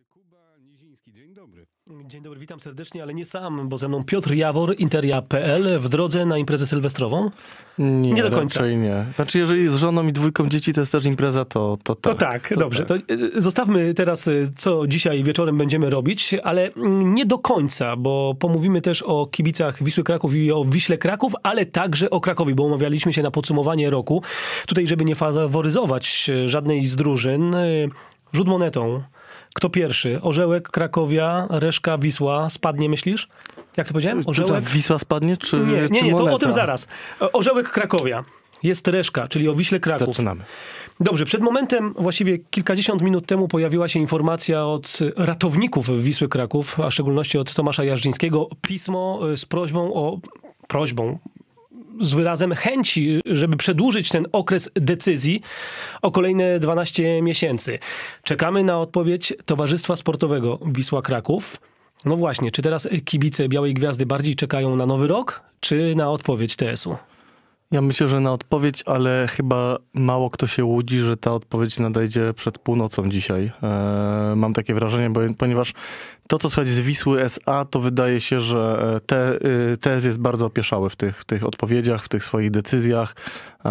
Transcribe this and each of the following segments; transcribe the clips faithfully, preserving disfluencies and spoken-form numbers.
Kuba Niziński, dzień dobry. Dzień dobry, witam serdecznie, ale nie sam, bo ze mną Piotr Jawor, Interia kropka p l, w drodze na imprezę sylwestrową? Nie, nie do końca. Raczej nie. Znaczy, jeżeli z żoną i dwójką dzieci to jest też impreza, to, to tak. To tak, to dobrze. Tak. To zostawmy teraz, co dzisiaj wieczorem będziemy robić, ale nie do końca, bo pomówimy też o kibicach Wisły Kraków i o Wiśle Kraków, ale także o Krakowie, bo umawialiśmy się na podsumowanie roku. Tutaj, żeby nie faworyzować żadnej z drużyn, rzut monetą. Kto pierwszy? Orzełek, Krakowia, Reszka, Wisła. Spadnie, myślisz? Jak to powiedziałem? Orzełek? Wisła spadnie, czy Nie, nie, czy nie, to moneta? o tym zaraz. Orzełek, Krakowia. Jest Reszka, czyli o Wiśle Kraków. Zaczynamy. Dobrze, przed momentem, właściwie kilkadziesiąt minut temu pojawiła się informacja od ratowników Wisły Kraków, a w szczególności od Tomasza Jarzyńskiego, pismo z prośbą o... prośbą... z wyrazem chęci, żeby przedłużyć ten okres decyzji o kolejne dwanaście miesięcy. Czekamy na odpowiedź Towarzystwa Sportowego Wisła Kraków. No właśnie, czy teraz kibice Białej Gwiazdy bardziej czekają na nowy rok, czy na odpowiedź T S u? Ja myślę, że na odpowiedź, ale chyba mało kto się łudzi, że ta odpowiedź nadejdzie przed północą dzisiaj. Eee, mam takie wrażenie, bo, ponieważ to, co słychać z Wisły S A, to wydaje się, że te, T S jest bardzo opieszały w tych, w tych odpowiedziach, w tych swoich decyzjach. Eee,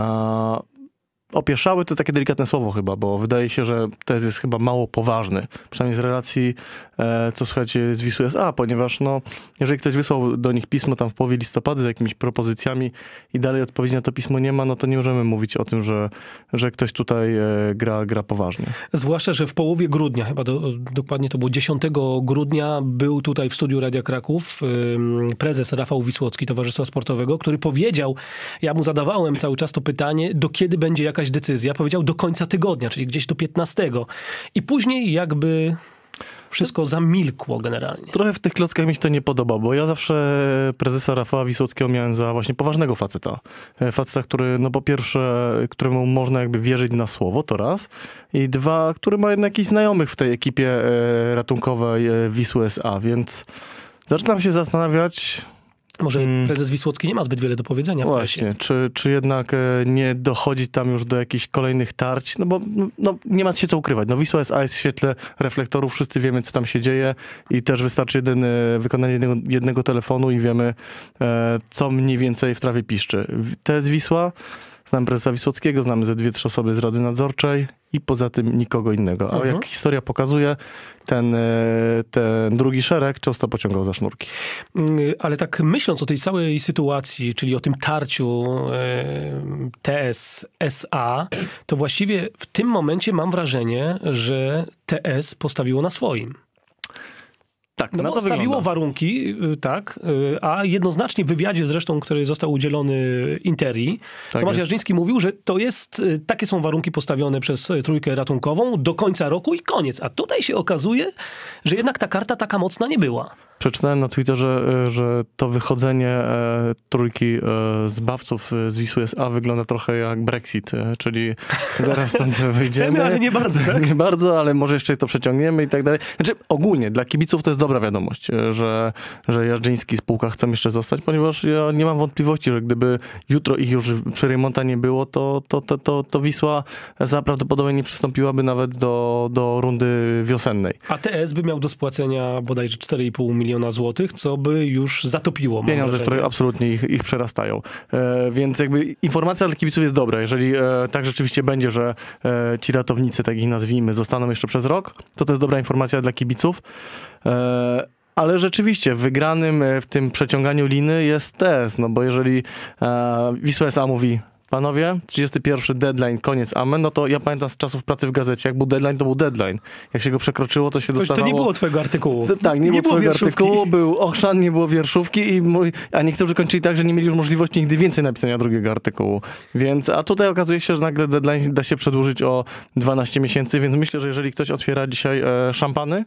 Opieszały to takie delikatne słowo chyba, bo wydaje się, że tez jest chyba mało poważny. Przynajmniej z relacji, e, co słuchajcie, z Wisły S A, ponieważ no, jeżeli ktoś wysłał do nich pismo tam w połowie listopada z jakimiś propozycjami i dalej odpowiedzi na to pismo nie ma, no to nie możemy mówić o tym, że, że ktoś tutaj e, gra, gra poważnie. Zwłaszcza, że w połowie grudnia, chyba do, dokładnie to było dziesiątego grudnia, był tutaj w studiu Radia Kraków y, prezes Rafał Wisłocki Towarzystwa Sportowego, który powiedział, ja mu zadawałem cały czas to pytanie, do kiedy będzie jakaś decyzja, powiedział do końca tygodnia, czyli gdzieś do piętnastego. I później jakby wszystko zamilkło generalnie. Trochę w tych klockach mi się to nie podoba, bo ja zawsze prezesa Rafała Wisłockiego miałem za właśnie poważnego faceta. Faceta, który, no po pierwsze, któremu można jakby wierzyć na słowo, to raz. I dwa, który ma jednak jakichś znajomych w tej ekipie ratunkowej Wisły S A, więc zaczynam się zastanawiać... Może prezes Wisłocki nie ma zbyt wiele do powiedzenia w Właśnie, czy, czy jednak nie dochodzi tam już do jakichś kolejnych tarć, no bo no, nie ma się co ukrywać. No Wisła S A jest w świetle reflektorów, wszyscy wiemy, co tam się dzieje i też wystarczy jeden, wykonanie jednego, jednego telefonu i wiemy, e, co mniej więcej w trawie piszczy. T S Wisła, znamy prezesa Wisłockiego, znamy ze dwie, trzy osoby z Rady Nadzorczej i poza tym nikogo innego. A Mhm. jak historia pokazuje, ten, ten drugi szereg często pociągał za sznurki. Ale tak myśląc o tej całej sytuacji, czyli o tym tarciu e, T S S A, to właściwie w tym momencie mam wrażenie, że T S postawiło na swoim. Tak, No na bo to stawiło wygląda. warunki, tak, a jednoznacznie w wywiadzie zresztą, który został udzielony Interii, Tak Tomasz jest. Jarzyński mówił, że to jest, takie są warunki postawione przez trójkę ratunkową do końca roku i koniec. A tutaj się okazuje, że jednak ta karta taka mocna nie była. Przeczytałem na Twitterze, że to wychodzenie e, trójki e, zbawców z Wisły S A wygląda trochę jak Brexit, e, czyli zaraz stąd wyjdziemy. Chcemy, ale nie bardzo, tak? Nie bardzo, ale może jeszcze to przeciągniemy i tak dalej. Znaczy ogólnie dla kibiców to jest dobra wiadomość, że, że Jarzyński spółka chce jeszcze zostać, ponieważ ja nie mam wątpliwości, że gdyby jutro ich już przy remonta nie było, to, to, to, to, to Wisła S A prawdopodobnie nie przystąpiłaby nawet do, do rundy wiosennej. A T S by miał do spłacenia bodajże cztery i pół miliona złotych, co by już zatopiło. mam Pieniądze, wrażenie. które absolutnie ich, ich przerastają. E, więc jakby informacja dla kibiców jest dobra. Jeżeli e, tak rzeczywiście będzie, że e, ci ratownicy, tak ich nazwijmy, zostaną jeszcze przez rok, to to jest dobra informacja dla kibiców. E, ale rzeczywiście wygranym w tym przeciąganiu liny jest T S, no bo jeżeli e, Wisła S A mówi: panowie, trzydziesty pierwszy deadline, koniec, amen, no to ja pamiętam z czasów pracy w gazecie, jak był deadline, to był deadline. Jak się go przekroczyło, to się To, dostawało... to nie było twojego artykułu. To, tak, nie, nie było twojego wierszówki. artykułu, był ochrzan, nie było wierszówki, i, mo- a niektórzy kończyli tak, że nie mieli już możliwości nigdy więcej napisania drugiego artykułu. Więc, a tutaj okazuje się, że nagle deadline da się przedłużyć o dwanaście miesięcy, więc myślę, że jeżeli ktoś otwiera dzisiaj e, szampany,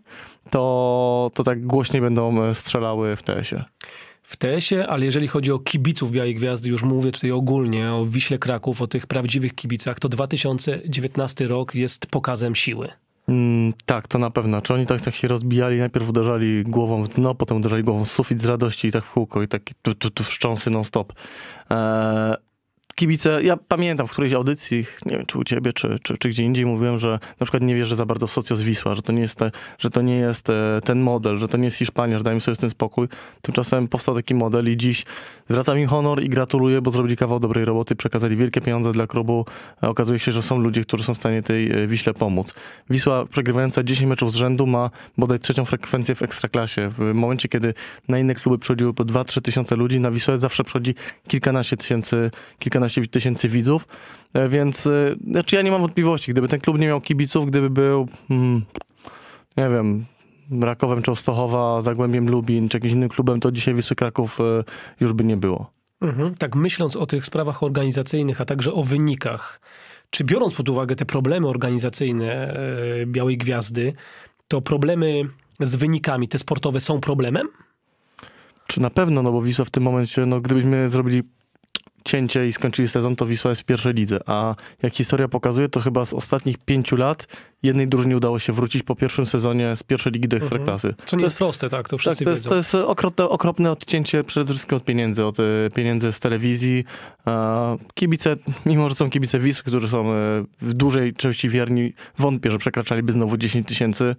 to, to tak głośniej będą strzelały w T S-ie. W T S-ie, ale jeżeli chodzi o kibiców Białej Gwiazdy, już mówię tutaj ogólnie o Wiśle Kraków, o tych prawdziwych kibicach, to dwa tysiące dziewiętnasty rok jest pokazem siły. Mm, tak, to na pewno. Czy oni tak, tak się rozbijali, najpierw uderzali głową w dno, potem uderzali głową w sufit z radości i tak w kółko i takie tu, tu, tu wszcząsy non stop. Eee, kibice, ja pamiętam w którejś audycji, nie wiem czy u ciebie, czy, czy, czy gdzie indziej mówiłem, że na przykład nie wierzę za bardzo w Socios Wisła, że to nie jest, te, że to nie jest ten model, że to nie jest Hiszpania, że dajmy sobie z tym spokój. Tymczasem powstał taki model i dziś zwracam im honor i gratuluję, bo zrobili kawał dobrej roboty, przekazali wielkie pieniądze dla klubu. Okazuje się, że są ludzie, którzy są w stanie tej Wiśle pomóc. Wisła przegrywająca dziesięć meczów z rzędu ma bodaj trzecią frekwencję w Ekstraklasie. W momencie, kiedy na inne kluby przychodziło po dwa trzy tysiące ludzi, na Wisłę zawsze przychodzi kilkanaście tysięcy, kilkanaście tysięcy widzów, więc znaczy ja nie mam wątpliwości, gdyby ten klub nie miał kibiców, gdyby był, hmm, nie wiem, Rakowem Częstochowa, Zagłębiem Lubin, czy jakimś innym klubem, to dzisiaj Wisły Kraków już by nie było. Mhm. Tak myśląc o tych sprawach organizacyjnych, a także o wynikach, czy biorąc pod uwagę te problemy organizacyjne e, Białej Gwiazdy, to problemy z wynikami, te sportowe są problemem? Czy na pewno, no bo Wisła w tym momencie, no gdybyśmy zrobili cięcie i skończyli sezon, to Wisła jest w pierwszej lidze, a jak historia pokazuje, to chyba z ostatnich pięciu lat jednej drużynie udało się wrócić po pierwszym sezonie z pierwszej ligi do Ekstraklasy. Mhm. Co nie to jest proste, tak, to wszyscy tak, to jest, wiedzą. to jest okropne, okropne odcięcie przede wszystkim od pieniędzy, od pieniędzy z telewizji. Kibice, mimo że są kibice Wisły, którzy są w dużej części wierni, wątpię, że przekraczaliby znowu dziesięć tysięcy,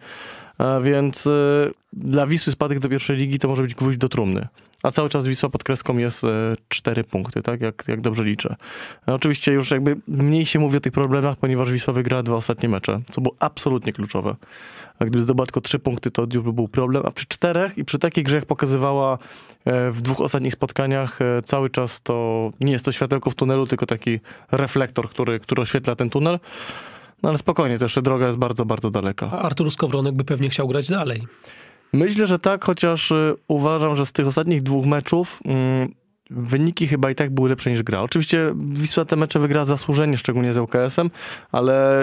więc dla Wisły spadek do pierwszej ligi to może być gwóźdź do trumny. A cały czas Wisła pod kreską jest cztery punkty, tak? Jak, jak dobrze liczę. Oczywiście już jakby mniej się mówi o tych problemach, ponieważ Wisła wygrała dwa ostatnie mecze, co było absolutnie kluczowe. A gdyby zdobyła tylko trzy punkty, to już by był problem. A przy czterech i przy takiej grze, jak pokazywała w dwóch ostatnich spotkaniach, cały czas to nie jest to światełko w tunelu, tylko taki reflektor, który, który oświetla ten tunel. No ale spokojnie, to jeszcze droga jest bardzo, bardzo daleka. A Artur Skowronek by pewnie chciał grać dalej. Myślę, że tak, chociaż y, uważam, że z tych ostatnich dwóch meczów y, wyniki chyba i tak były lepsze niż gra. Oczywiście Wisła te mecze wygrała zasłużenie, szczególnie z L K S em, ale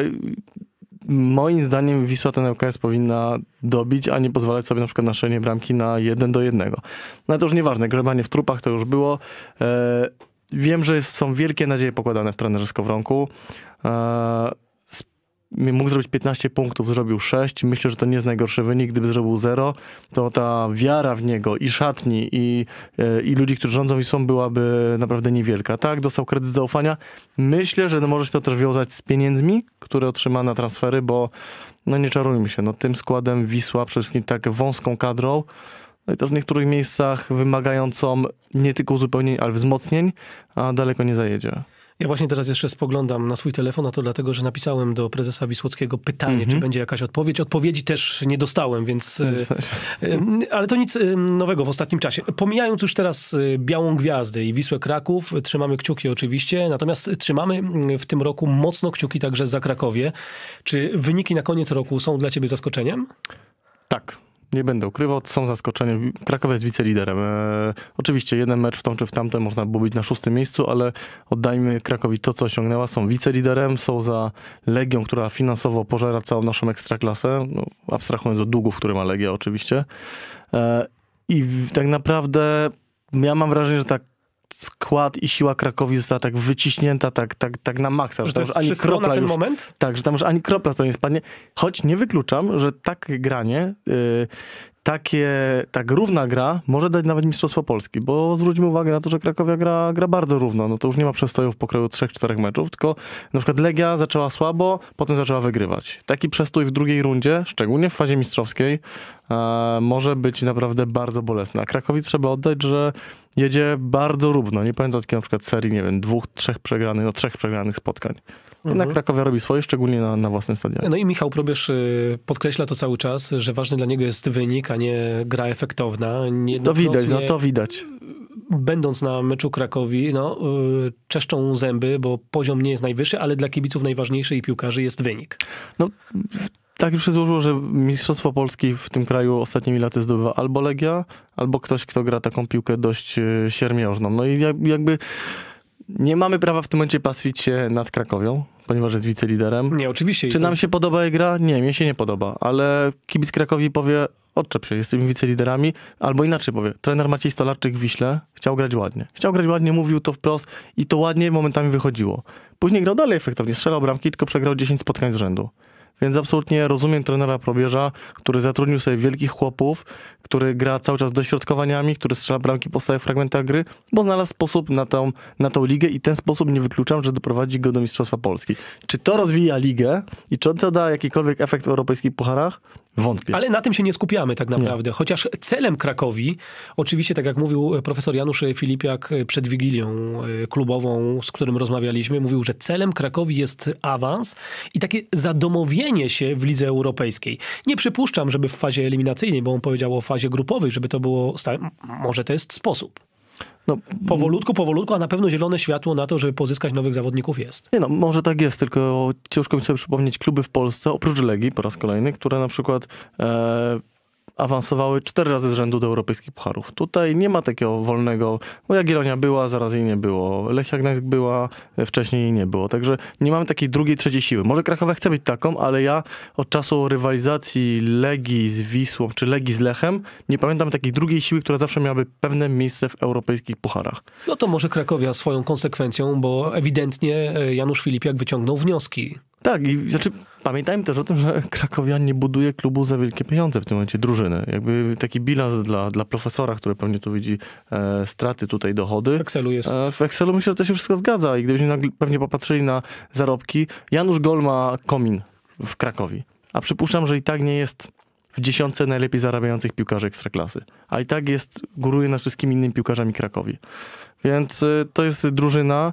moim zdaniem Wisła ten L K S powinna dobić, a nie pozwalać sobie na przykład na strzelenie bramki na jeden do jednego. No to już nieważne, grzebanie w trupach to już było. E, wiem, że jest, są wielkie nadzieje pokładane w trenerze Skowronku. E, Mógł zrobić piętnaście punktów, zrobił sześć. Myślę, że to nie jest najgorszy wynik. Gdyby zrobił zero, to ta wiara w niego i szatni, i, i ludzi, którzy rządzą Wisłą, byłaby naprawdę niewielka. Tak, dostał kredyt zaufania. Myślę, że może się to też wiązać z pieniędzmi, które otrzyma na transfery, bo no nie czarujmy się, no tym składem Wisła, przede wszystkim tak wąską kadrą, no i to w niektórych miejscach wymagającą nie tylko uzupełnień, ale wzmocnień, a daleko nie zajedzie. Ja właśnie teraz jeszcze spoglądam na swój telefon, a to dlatego, że napisałem do prezesa Wisłockiego pytanie, Mhm. czy będzie jakaś odpowiedź. Odpowiedzi też nie dostałem, więc... Ale to nic nowego w ostatnim czasie. Pomijając już teraz Białą Gwiazdę i Wisłę Kraków, trzymamy kciuki oczywiście, natomiast trzymamy w tym roku mocno kciuki także za Krakowie. Czy wyniki na koniec roku są dla ciebie zaskoczeniem? Tak. Nie będę ukrywał, są zaskoczenia. Kraków jest wiceliderem. E, oczywiście jeden mecz w tą czy w tamtym można było być na szóstym miejscu, ale oddajmy Krakowi to, co osiągnęła. Są wiceliderem, są za Legią, która finansowo pożera całą naszą ekstraklasę. No, abstrahując od długów, które ma Legia oczywiście. E, I tak naprawdę ja mam wrażenie, że tak skład i siła Krakowi została tak wyciśnięta, tak, tak, tak na maksa. Że to już jest wszystko kropla na ten już, moment? Tak, że tam już ani kropla z tego nie spadnie. Choć nie wykluczam, że takie granie, yy, takie, tak równa gra może dać nawet Mistrzostwo Polski, bo zwróćmy uwagę na to, że Krakowia gra, gra bardzo równo. No to już nie ma przestojów w pokroju trzech, czterech meczów, tylko na przykład Legia zaczęła słabo, potem zaczęła wygrywać. Taki przestój w drugiej rundzie, szczególnie w fazie mistrzowskiej, e, może być naprawdę bardzo bolesny. A Krakowi trzeba oddać, że jedzie bardzo równo. Nie pamiętam takiej na przykład serii, nie wiem, dwóch, trzech przegranych, no trzech przegranych spotkań. Jednak Mhm. Krakowia robi swoje, szczególnie na, na własnym stadionie. No i Michał Probierz y, podkreśla to cały czas, że ważny dla niego jest wynik, a nie gra efektowna. To widać, no to widać. Będąc na meczu Krakowi, no, y, czeszczą zęby, bo poziom nie jest najwyższy, ale dla kibiców najważniejszy i piłkarzy jest wynik. No, tak już się złożyło, że Mistrzostwo Polski w tym kraju ostatnimi laty zdobywa albo Legia, albo ktoś, kto gra taką piłkę dość y, siermiężną. No i jakby nie mamy prawa w tym momencie pastwić się nad Krakowią, ponieważ jest wiceliderem. Nie, oczywiście. Czy to... nam się podoba jej gra? Nie, mnie się nie podoba, ale kibic Krakowi powie, odczep się, jesteśmy wiceliderami, albo inaczej powie, trener Maciej Stolarczyk w Wiśle chciał grać ładnie. Chciał grać ładnie, mówił to wprost i to ładnie momentami wychodziło. Później grał dalej efektownie, strzelał bramki, tylko przegrał dziesięć spotkań z rzędu. Więc absolutnie rozumiem trenera Probierza, który zatrudnił sobie wielkich chłopów, który gra cały czas dośrodkowaniami, który strzela bramki po stałych fragmentach gry, bo znalazł sposób na tą, na tą ligę i ten sposób nie wykluczam, że doprowadzi go do Mistrzostwa Polski. Czy to rozwija ligę i czy to da jakikolwiek efekt w europejskich pucharach? Wątpię. Ale na tym się nie skupiamy tak naprawdę. Nie. Chociaż celem Krakowi, oczywiście tak jak mówił profesor Janusz Filipiak przed Wigilią klubową, z którym rozmawialiśmy, mówił, że celem Krakowi jest awans i takie zadomowienie się w lidze europejskiej. Nie przypuszczam, żeby w fazie eliminacyjnej, bo on powiedział o fazie grupowej, żeby to było stałe. Może to jest sposób. No, powolutku, powolutku, a na pewno zielone światło na to, żeby pozyskać nowych zawodników jest. Nie no, może tak jest, tylko ciężko mi sobie przypomnieć kluby w Polsce, oprócz Legii po raz kolejny, które na przykład e, awansowały cztery razy z rzędu do europejskich pucharów. Tutaj nie ma takiego wolnego, bo Jagiellonia była, zaraz jej nie było. Lechia Gdańsk była, wcześniej jej nie było. Także nie mamy takiej drugiej, trzeciej siły. Może Krakowa chce być taką, ale ja od czasu rywalizacji Legii z Wisłą, czy Legii z Lechem, nie pamiętam takiej drugiej siły, która zawsze miałaby pewne miejsce w europejskich pucharach. No to może Krakowia swoją konsekwencją, bo ewidentnie Janusz Filipiak wyciągnął wnioski. Tak, i znaczy pamiętajmy też o tym, że Krakowia nie buduje klubu za wielkie pieniądze w tym momencie, drużyny. Jakby taki bilans dla, dla profesora, który pewnie tu widzi e, straty, tutaj dochody. W Excelu jest... E, w Excelu myślę, że to się wszystko zgadza i gdybyśmy nagle, pewnie popatrzyli na zarobki, Janusz Gol ma komin w Krakowi, a przypuszczam, że i tak nie jest w dziesiątce najlepiej zarabiających piłkarzy Ekstraklasy, a i tak jest, góruje nad wszystkimi innymi piłkarzami Krakowi. Więc e, to jest drużyna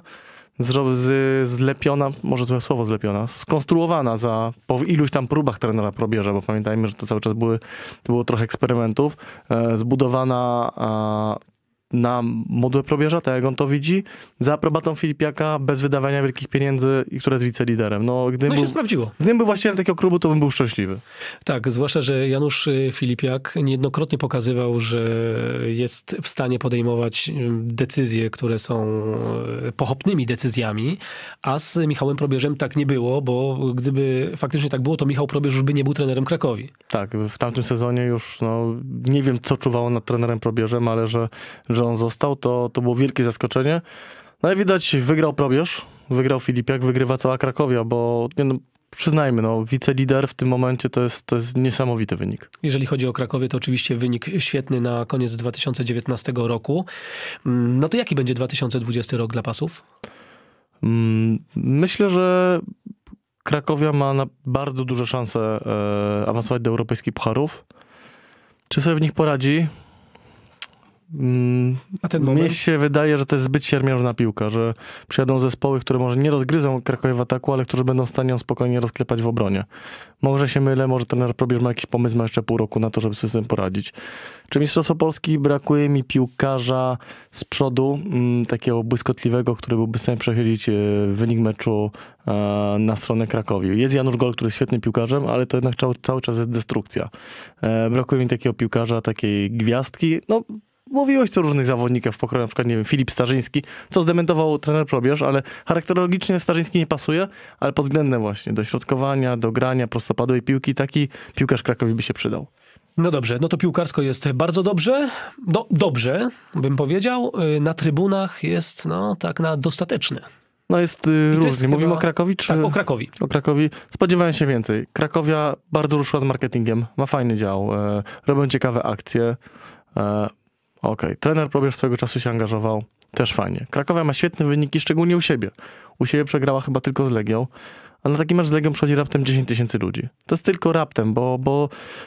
Z, zlepiona, może złe słowo zlepiona, skonstruowana za, po iluś tam próbach trenera Probierza, bo pamiętajmy, że to cały czas były, to było trochę eksperymentów, e, zbudowana e, na modłę Probierza, tak jak on to widzi, za aprobatą Filipiaka, bez wydawania wielkich pieniędzy i które jest wiceliderem. No, gdybym no i się był, sprawdziło. Gdybym był właścicielem takiego klubu, to bym był szczęśliwy. Tak, zwłaszcza, że Janusz Filipiak niejednokrotnie pokazywał, że jest w stanie podejmować decyzje, które są pochopnymi decyzjami, a z Michałem Probierzem tak nie było, bo gdyby faktycznie tak było, to Michał Probierz już by nie był trenerem Krakowi. Tak, w tamtym sezonie już, no, nie wiem, co czuwało nad trenerem Probierzem, ale że, że on został, to, to było wielkie zaskoczenie. No i widać, wygrał Probierz, wygrał Filipiak, wygrywa cała Krakowia, bo nie no, przyznajmy, no, wicelider w tym momencie to jest, to jest niesamowity wynik. Jeżeli chodzi o Krakowię, to oczywiście wynik świetny na koniec dwa tysiące dziewiętnastego roku. No to jaki będzie dwa tysiące dwudziesty rok dla Pasów? Myślę, że Krakowia ma na bardzo duże szanse e, awansować do europejskich pucharów. Czy sobie w nich poradzi? A ten moment? Mnie się wydaje, że to jest zbyt siermiężna piłka, że przyjadą zespoły, które może nie rozgryzą Krakowi w ataku, ale którzy będą w stanie ją spokojnie rozklepać w obronie. Może się mylę, może trener Probierz ma jakiś pomysł, ma jeszcze pół roku na to, żeby sobie z tym poradzić. Czy Mistrzostwo Polski brakuje mi piłkarza z przodu, m, takiego błyskotliwego, który byłby w stanie przechylić e, wynik meczu e, na stronę Krakowi. Jest Janusz Gol, który jest świetnym piłkarzem, ale to jednak cały, cały czas jest destrukcja. E, brakuje mi takiego piłkarza, takiej gwiazdki. No, mówiłeś co różnych zawodników w pokroju, na przykład, nie wiem, Filip Starzyński, co zdementował trener Probierz, ale charakterologicznie Starzyński nie pasuje, ale pod względem właśnie dośrodkowania, do grania, prostopadłej piłki, taki piłkarz Krakowi by się przydał. No dobrze, no to piłkarsko jest bardzo dobrze, no dobrze, bym powiedział, na trybunach jest, no tak na dostateczny. No jest y, różnie. Jest Mówimy chyba... o Krakowi? Czy... Tak, o Krakowi. O Krakowi. Spodziewałem się więcej. Krakowia bardzo ruszyła z marketingiem, ma fajny dział, e, robią ciekawe akcje. E, Okej, okay. Trener Probierz swego czasu się angażował, też fajnie. Krakowia ma świetne wyniki, szczególnie u siebie. U siebie przegrała chyba tylko z Legią, a na taki mecz z Legią przychodzi raptem dziesięć tysięcy ludzi. To jest tylko raptem, bo, bo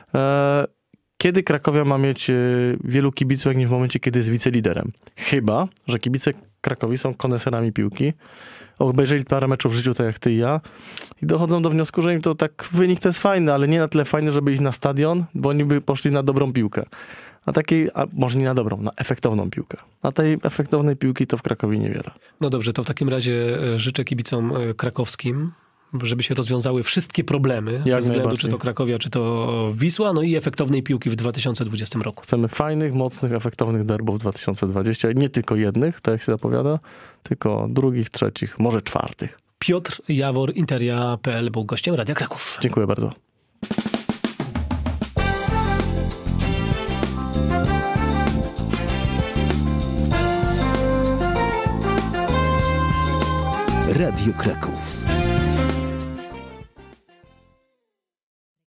e, kiedy Krakowia ma mieć e, wielu kibiców, jak nie w momencie, kiedy jest wiceliderem? Chyba, że kibice Krakowi są koneserami piłki, obejrzeli parę meczów w życiu, tak jak ty i ja, i dochodzą do wniosku, że im to tak wynik to jest fajny, ale nie na tyle fajny, żeby iść na stadion, bo oni by poszli na dobrą piłkę. A takiej, a może nie na dobrą, na efektowną piłkę. A tej efektownej piłki to w Krakowie niewiele. No dobrze, to w takim razie życzę kibicom krakowskim, żeby się rozwiązały wszystkie problemy, Jak bez względu czy to Krakowia, czy to Wisła, no i efektownej piłki w dwa tysiące dwudziestym roku. Chcemy fajnych, mocnych, efektownych derbów w dwa tysiące dwudziestym. Nie tylko jednych, tak jak się zapowiada, tylko drugich, trzecich, może czwartych. Piotr Jawor, interia kropka p l był gościem Radia Kraków. Dziękuję bardzo. Radio Kraków.